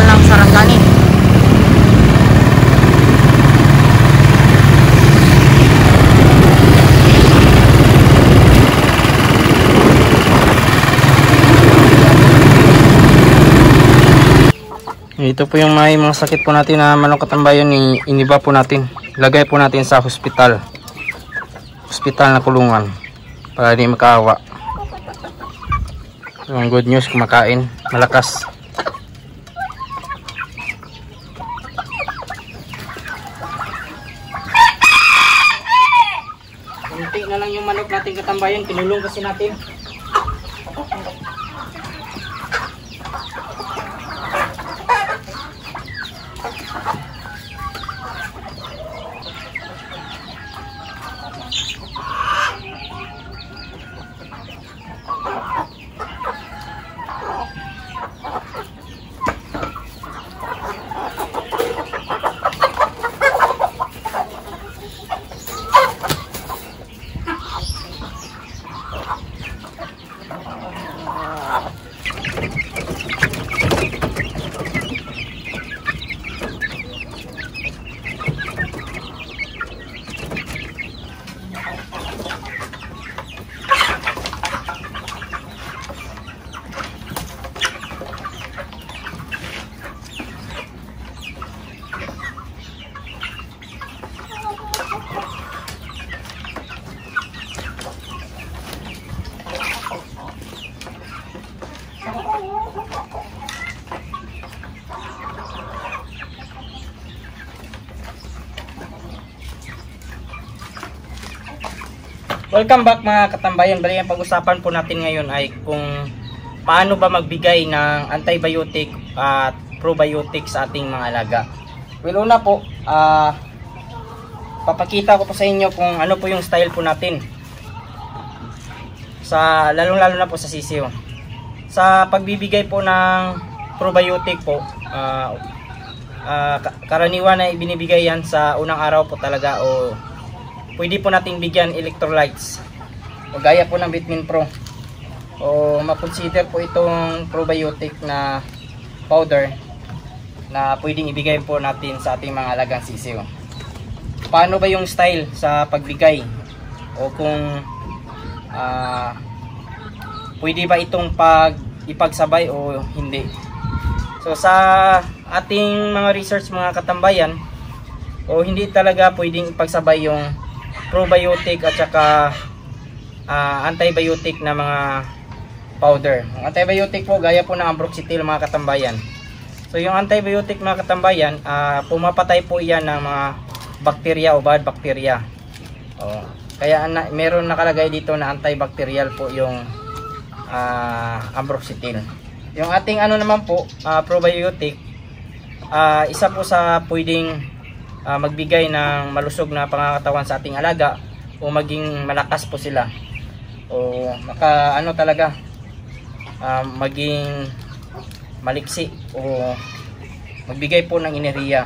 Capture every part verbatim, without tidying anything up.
ng sarangani. Ito po yung may mga sakit po natin na manok katambayan, ni iniba po natin. Lagay po natin sa hospital. Hospital na kulungan para di makaawa. Yung good news, kumakain, malakas. Kunti na lang yung manok natin katambayan, kinulong kasi natin. Welcome back mga katambayan. Bali, ang pag-usapan po natin ngayon ay kung paano ba magbigay ng antibiotic at probiotic sa ating mga alaga. Well, una po, uh, papakita ko po sa inyo kung ano po yung style po natin. Sa, lalong-lalo na po sa sisiyo. Sa pagbibigay po ng probiotic po, uh, uh, karaniwan na ibinibigay yan sa unang araw po talaga, o pwede po nating bigyan electrolytes o gaya po ng Vitamin Pro, o makonsider po itong probiotic na powder na pwedeng ibigay po natin sa ating mga alagang sisiw. Paano ba yung style sa pagbigay, o kung uh, pwede ba itong pag ipagsabay o hindi. So sa ating mga research mga katambayan, o hindi talaga pwedeng ipagsabay yung probiotic at saka uh, antibiotic na mga powder. Ang antibiotic po gaya po ng ambroxetil mga katambayan. So yung antibiotic mga katambayan, uh, pumapatay po iyan ng mga bakterya o bad bakterya. O, kaya na, meron nakalagay dito na antibacterial po yung uh, ambroxetil. Yung ating ano naman po, uh, probiotic, uh, isa po sa pwedeng Uh, magbigay ng malusog na pangangatawan sa ating alaga, o maging malakas po sila, o maka ano talaga uh, maging maliksi, o magbigay po ng enerhiya.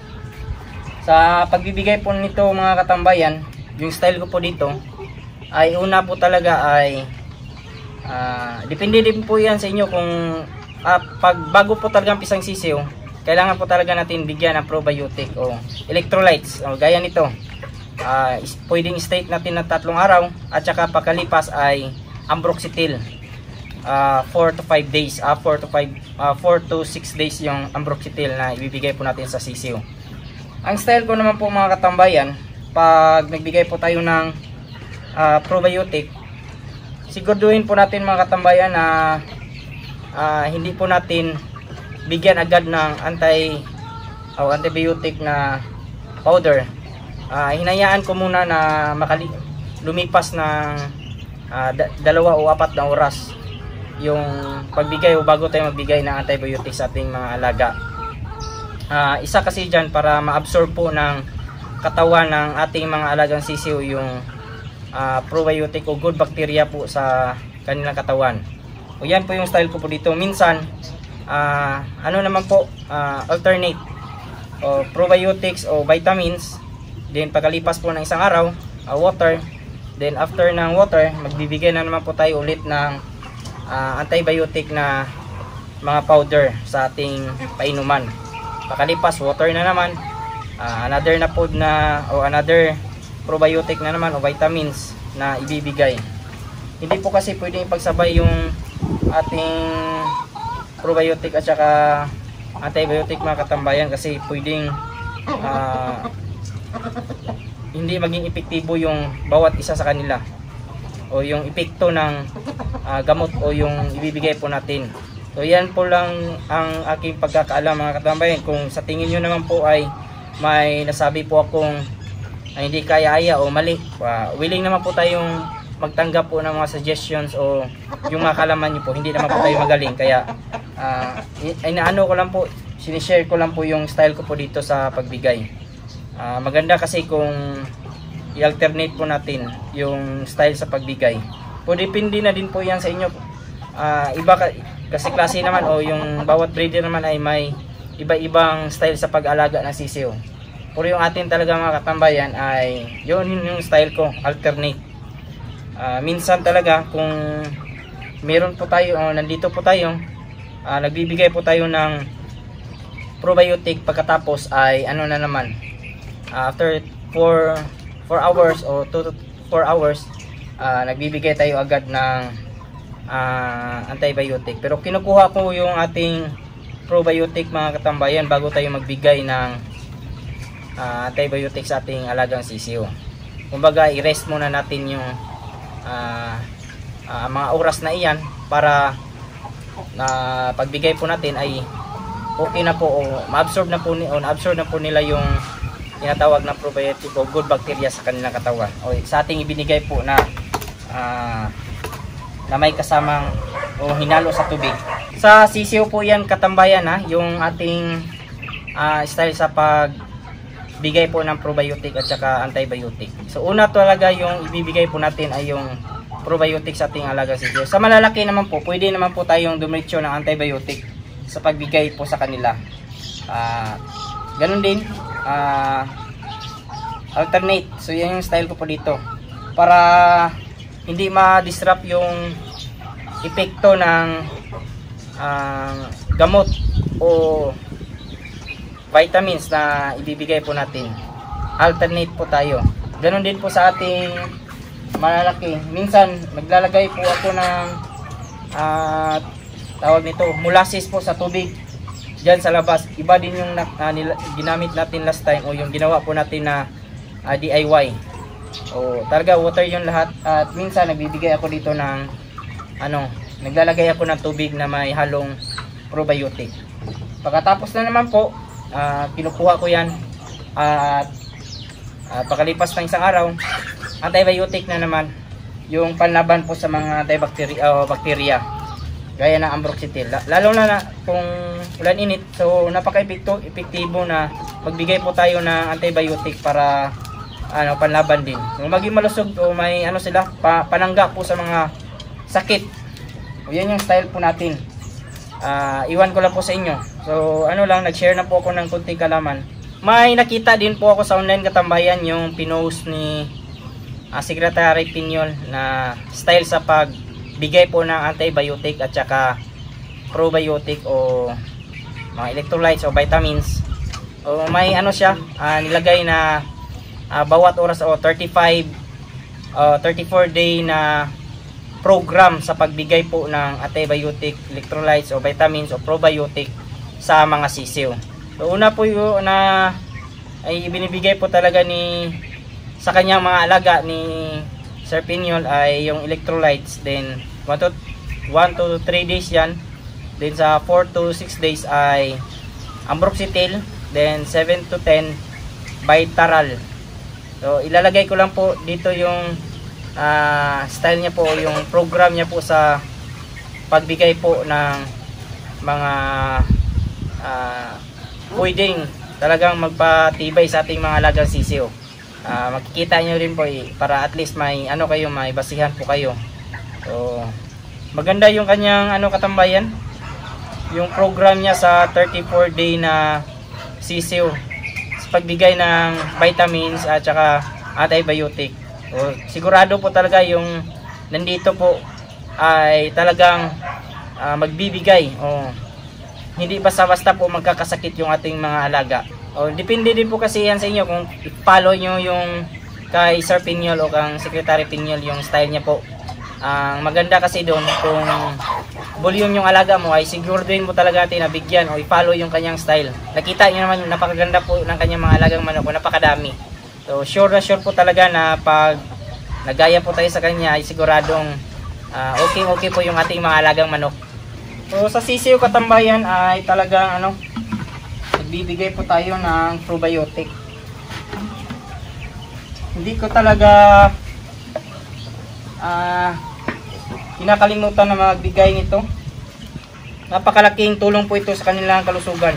Sa pagbibigay po nito mga katambayan, yung style ko po dito ay una po talaga ay uh, depende din po yan sa inyo kung uh, pag bago po talagang pisang sisiw, kailangan po talaga natin bigyan ng probiotic o electrolytes, o gaya nito. Uh, pwedeng state natin na tatlong araw, at saka pagkalipas ay ambroxetil. Uh, four to five days, uh, four to six days yung ambroxetil na ibibigay po natin sa sisiw. Ang style ko naman po mga katambayan, pag nagbigay po tayo ng uh, probiotic, siguraduhin po natin mga katambayan na uh, hindi po natin bigyan agad ng anti o antibiotic na powder. Uh, hinayaan ko muna na makali lumipas ng uh, da dalawa o apat na oras yung pagbigay, o bago tayo magbigay ng antibiotic sa ating mga alaga. Uh, isa kasi dyan para ma-absorb po ng katawan ng ating mga alagang sisiw yung uh, probiotic o good bacteria po sa kanilang katawan. O yan po yung style ko po dito. Minsan Uh, ano naman po, uh, alternate o probiotics o vitamins, then pagkalipas po ng isang araw, uh, water, then after ng water, magbibigay na naman po tayo ulit ng uh, antibiotic na mga powder sa ating painuman. Pakalipas, water na naman, uh, another na food na o another probiotic na naman o vitamins na ibibigay. Hindi po kasi pwedeng ipagsabay yung ating probiotic at saka antibiotic mga katambayan, kasi pwedeng uh, hindi maging epektibo yung bawat isa sa kanila o yung epekto ng uh, gamot o yung ibibigay po natin. So yan po lang ang aking pagkakaalam mga katambayan. Kung sa tingin nyo naman po ay may nasabi po akong ay hindi kaya-aya o mali, uh, willing naman po tayong magtanggap po ng mga suggestions o yung mga kalaman nyo po. Hindi naman po tayo magaling, kaya uh, inaano ko lang po, sinishare ko lang po yung style ko po dito sa pagbigay. Uh, maganda kasi kung i-alternate po natin yung style sa pagbigay. Po depende na din po yan sa inyo. Uh, iba ka, kasi klase naman o yung bawat breeder naman ay may iba-ibang style sa pag-alaga ng sisiw. Pero yung atin talaga mga katambayan ay yun yung style ko, alternate. Uh, minsan talaga kung meron po tayo o nandito po tayo, uh, nagbibigay po tayo ng probiotic, pagkatapos ay ano na naman, uh, after four hours o two to four hours, uh, nagbibigay tayo agad ng uh, antibiotic. Pero kinukuha ko yung ating probiotic mga katambayan bago tayo magbigay ng uh, antibiotic sa ating alagang sisiw. Kumbaga i-rest muna natin yung uh, uh, mga oras na iyan para na uh, pagbigay po natin ay okay na po o ma-absorb na po, ni, o na-absorb na po nila yung tinatawag na probiotic o good bacteria sa kanilang katawan o sa ating ibinigay po na uh, na may kasamang o hinalo sa tubig. Sa sisiw po yan katambayan, ha, yung ating uh, style sa pagbigay po ng probiotic at saka antibiotic. So una talaga yung ibibigay po natin ay yung probiotic sa ating alagang sisiw. Sa malalaki naman po, pwede naman po tayong dumiretso ng antibiotic sa pagbigay po sa kanila. Uh, ganun din, uh, alternate. So yan yung style ko po dito para hindi ma-disrupt yung epekto ng uh, gamot o vitamins na ibibigay po natin. Alternate po tayo. Ganon din po sa ating malalaki. Minsan naglalagay po ako ng uh, tawag nito, molasses po sa tubig dyan sa labas. Iba din yung uh, nila, ginamit natin last time o yung ginawa po natin na uh, D I Y. O talaga water yung lahat. At minsan nagbibigay ako dito ng ano, naglalagay ako ng tubig na may halong probiotic. Pagkatapos na naman po, uh, kinukuha ko yan at uh, pagkalipas ng isang araw, antibiotic na naman yung panlaban po sa mga antibacteria o bacteria gaya ng ambroxetil. Lalo na, na kung ulan init, so napaka-epektibo na magbigay po tayo ng antibiotic para ano, panlaban din. Kung maging malusog o may ano sila, pa, panangga po sa mga sakit. O yan yung style po natin. Uh, iwan ko lang po sa inyo. So ano lang, nag-share na po ako ng kunting kalaman. May nakita din po ako sa online katambayan yung pinost ni uh, Secretary Piñol na style sa pagbigay po ng antibiotic at saka probiotic o mga electrolytes o vitamins. O may ano siya, uh, nilagay na uh, bawat oras o thirty-five uh, thirty-four day na program sa pagbigay po ng antibiotic, electrolytes o vitamins o probiotic sa mga sisiw. So una po yung na ay binibigay po talaga ni sa kanyang mga alaga ni Sir Piñol ay yung electrolytes, then one to three days yan, then sa four to six days ay ambroxetil, then seven to ten Vitaral. So ilalagay ko lang po dito yung Uh, style niya po, yung program niya po sa pagbigay po ng mga uh, pwedeng talagang magpatibay sa ating mga alagang sisiw. Uh, makikita nyo rin po eh, para at least may ano kayo, may basihan po kayo. So maganda yung kanyang ano katambayan, yung program niya sa thirty-four day na sisiw sa pagbigay ng vitamins at saka antibiotic. O, sigurado po talaga yung nandito po ay talagang uh, magbibigay o hindi basta-basta po magkakasakit yung ating mga alaga. O, depende din po kasi yan sa inyo kung i-follow nyo yung kay Sir Pinyol o kang Secretary Pinyol yung style niya po. Ang maganda kasi doon kung volume yung alaga mo ay siguraduhin mo talaga natin na bigyan o i-follow yung kanyang style. Nakita nyo naman yung napakaganda po ng kanyang mga alagang manok o napakadami. So sure na sure po talaga na pag nagaya po tayo sa kanya ay siguradong uh, okay okay po yung ating mga alagang manok. So sa sisiw katambayan ay talagang ano, nagbibigay po tayo ng probiotic. Hindi ko talaga ah uh, kinakalimutan na magbigay nito. Napakalaking tulong po ito sa kanilang kalusugan.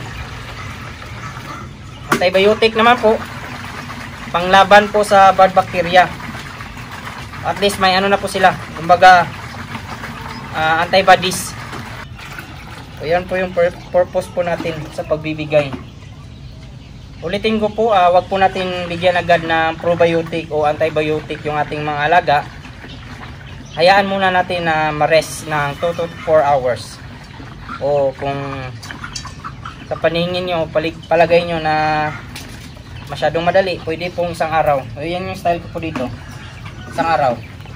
Antibiotic naman po, panglaban po sa bad bacteria. At least may ano na po sila, kumbaga uh, antibodies. So yan po yung purpose po natin sa pagbibigay. Ulitin ko po, uh, wag po natin bigyan agad ng probiotic o antibiotic yung ating mga alaga. Hayaan muna natin na ma-rest ng two to four hours. O kung sa paningin nyo, palagay nyo na masyadong madali, pwede pong isang araw. So yan yung style ko po dito, isang araw.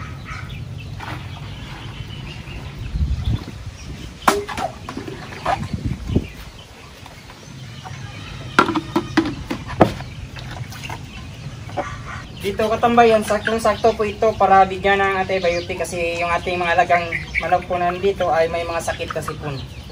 Dito katambayan, saktong-sakto po ito para bigyan ng antibiotic kasi yung ating mga alagang manok po na dito ay may mga sakit kasi po.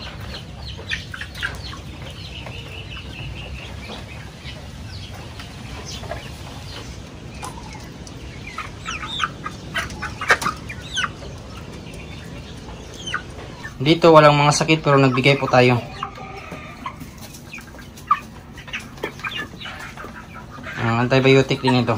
Dito walang mga sakit pero nagbigay po tayo. Ang antibiotic din ito.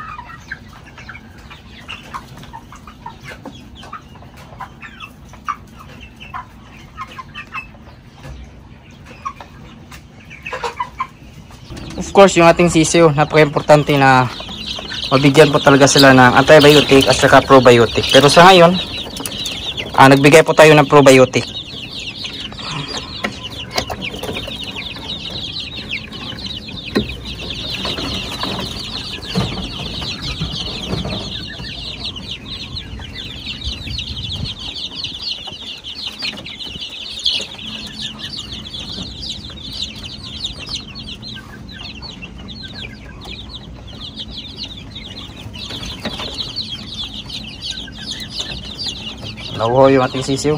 Of course, yung ating sisiw, napaka-importante na mabigyan po talaga sila ng antibiotic at saka probiotic. Pero sa ngayon, ah, nagbigay po tayo ng probiotic. Nauho yung ating sisiw.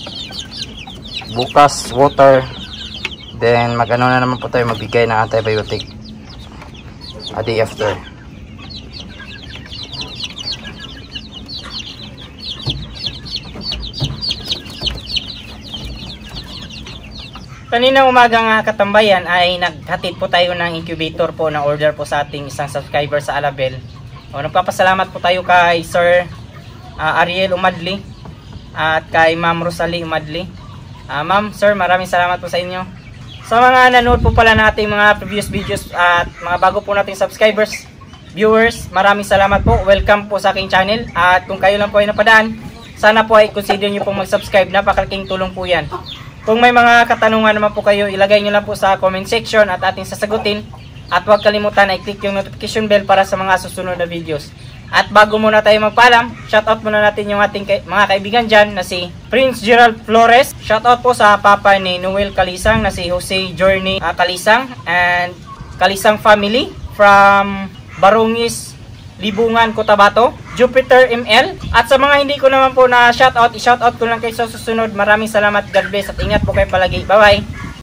Bukas water, then mag-ano na naman po tayo, magbigay ng antibiotic a day after. Kaninang umaga nga katambayan ay naghatid po tayo ng incubator po na order po sa ating isang subscriber sa Alabel. O, nagpapasalamat po tayo kay Sir uh, Ariel Umadli at kay Ma'am Rosalie Umadli. Uh, Ma'am, Sir, maraming salamat po sa inyo. Sa mga nanood po pala nating mga previous videos at mga bago po nating subscribers, viewers, maraming salamat po. Welcome po sa aking channel. At kung kayo lang po ay napadaan, sana po ay consider nyo pong mag-subscribe. Napakalaking tulong po yan. Kung may mga katanungan naman po kayo, ilagay nyo lang po sa comment section at ating sasagutin. At huwag kalimutan na i-click yung notification bell para sa mga susunod na videos. At bago muna tayo magpaalam, shoutout muna natin yung ating kay, mga kaibigan dyan na si Prince Gerald Flores. Shoutout po sa papa ni Noel Kalisang na si Jose Journey uh, Kalisang and Kalisang family from Barungis, Libungan, Cotabato, Jupiter M L. At sa mga hindi ko naman po na shoutout, i-shoutout ko lang kayo sa susunod. Maraming salamat, God bless at ingat po kayo palagi. Bye bye!